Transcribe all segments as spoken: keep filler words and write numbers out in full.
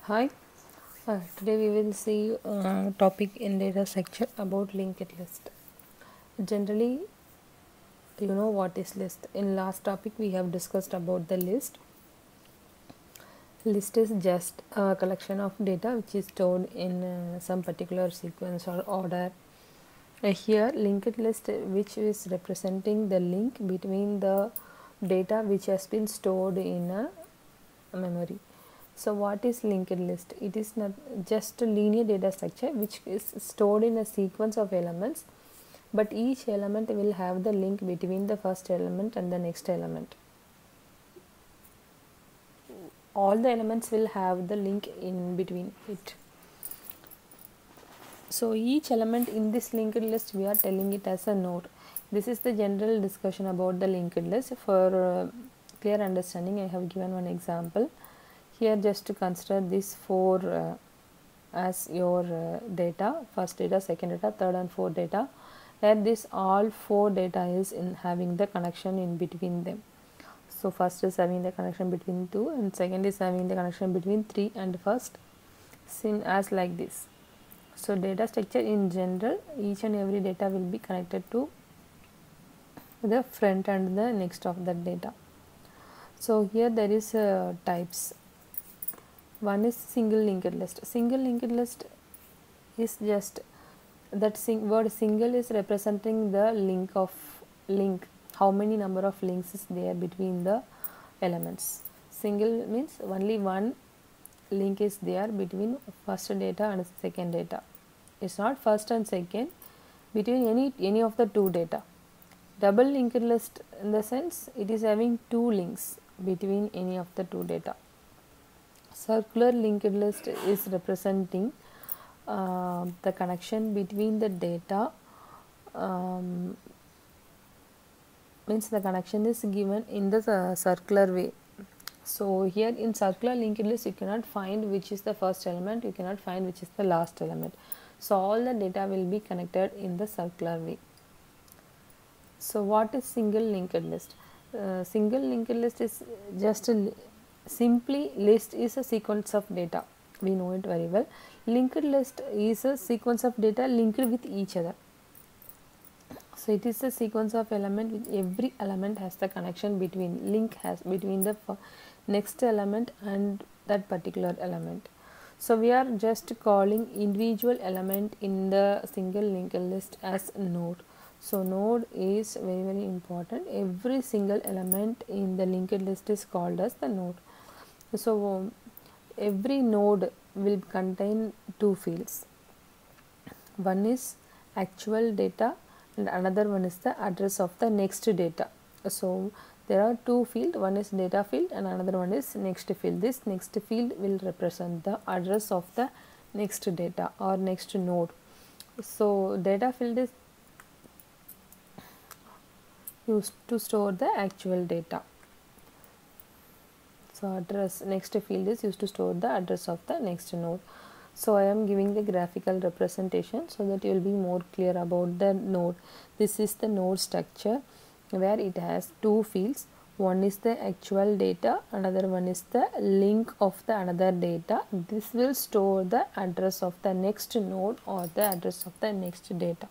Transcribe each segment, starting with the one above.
Hi, uh, today we will see uh, topic in data structure about linked list. Generally, you know what is list. In last topic we have discussed about the list. List is just a collection of data which is stored in uh, some particular sequence or order. Uh, here linked list, which is representing the link between the data which has been stored in a memory. So what is linked list? It is not just a linear data structure which is stored in a sequence of elements, but each element will have the link between the first element and the next element. All the elements will have the link in between it. So each element in this linked list, we are telling it as a node. This is the general discussion about the linked list. For uh, clear understanding, I have given one example. Here just to consider these four uh, as your uh, data, first data, second data, third and fourth data, where this all four data is in having the connection in between them. So first is having the connection between two and second is having the connection between three and first, same as like this. So data structure in general, each and every data will be connected to the front and the next of that data. So here there is uh, types. One is single linked list. Single linked list is just that sing word single is representing the link of link, how many number of links is there between the elements. Single means only one link is there between first data and second data. It's not first and second, between any any of the two data. Double linked list in the sense it is having two links between any of the two data. Circular linked list is representing uh, the connection between the data, um, means the connection is given in the uh, circular way. So here in circular linked list you cannot find which is the first element, you cannot find which is the last element. So all the data will be connected in the circular way. So what is single linked list? Uh, single linked list is just a simply list is a sequence of data. We know it very well. Linked list is a sequence of data linked with each other. So it is a sequence of element with every element has the connection between link has between the next element and that particular element. So we are just calling individual element in the single linked list as node. So node is very very important. Every single element in the linked list is called as the node. So um, every node will contain two fields. One is actual data and another one is the address of the next data. So there are two fields, one is data field and another one is next field. This next field will represent the address of the next data or next node. So data field is used to store the actual data. So address next field is used to store the address of the next node. So I am giving the graphical representation so that you will be more clear about the node. This is the node structure where it has two fields. One is the actual data, another one is the link of the another data. This will store the address of the next node or the address of the next data.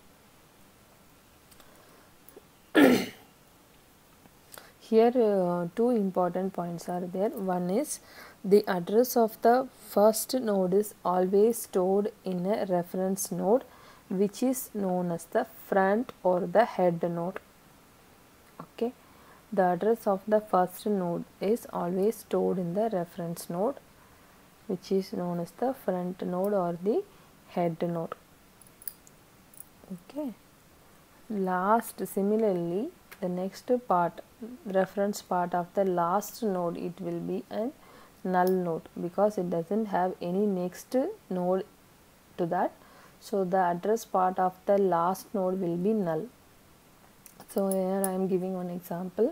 Here uh, two important points are there. One is the address of the first node is always stored in a reference node which is known as the front or the head node. Okay, the address of the first node is always stored in the reference node which is known as the front node or the head node. Okay, last similarly the next part, reference part of the last node, it will be a null node because it doesn't have any next node to that. So the address part of the last node will be null. So here I am giving one example.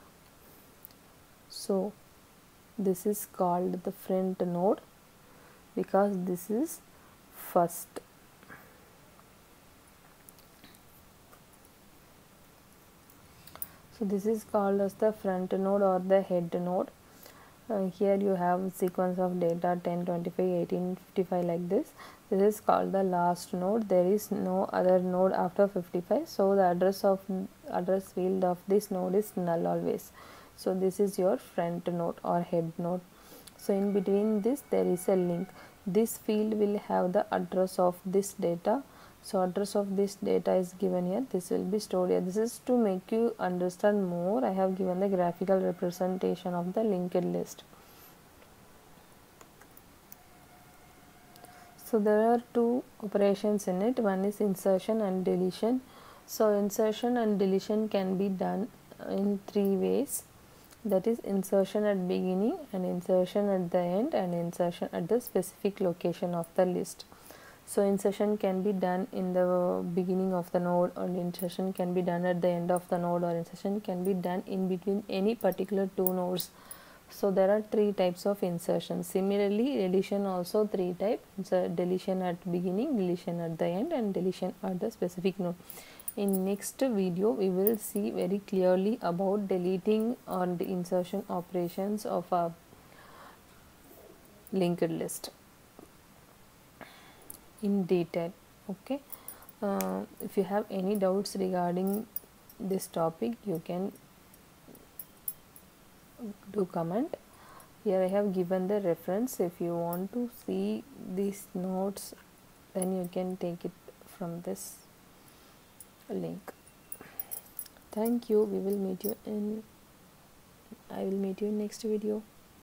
So this is called the front node because this is first. So this is called as the front node or the head node. Uh, here you have sequence of data ten, twenty-five, eighteen, fifty-five like this. This is called the last node. There is no other node after fifty-five, so the address of address field of this node is null always. So this is your front node or head node. So in between this there is a link. This field will have the address of this data. So address of this data is given here. This will be stored here. This is to make you understand more. I have given the graphical representation of the linked list. So there are two operations in it. One is insertion and deletion. So insertion and deletion can be done in three ways. That is insertion at beginning and insertion at the end and insertion at the specific location of the list. So insertion can be done in the beginning of the node, or insertion can be done at the end of the node, or insertion can be done in between any particular two nodes. So there are three types of insertion. Similarly, deletion also three types. So deletion at beginning, deletion at the end, and deletion at the specific node. In next video we will see very clearly about deleting or the insertion operations of a linked list in detail. Okay, uh, if you have any doubts regarding this topic, you can do comment. Here I have given the reference. If you want to see these notes, then you can take it from this link. Thank you. We will meet you in I will meet you in next video.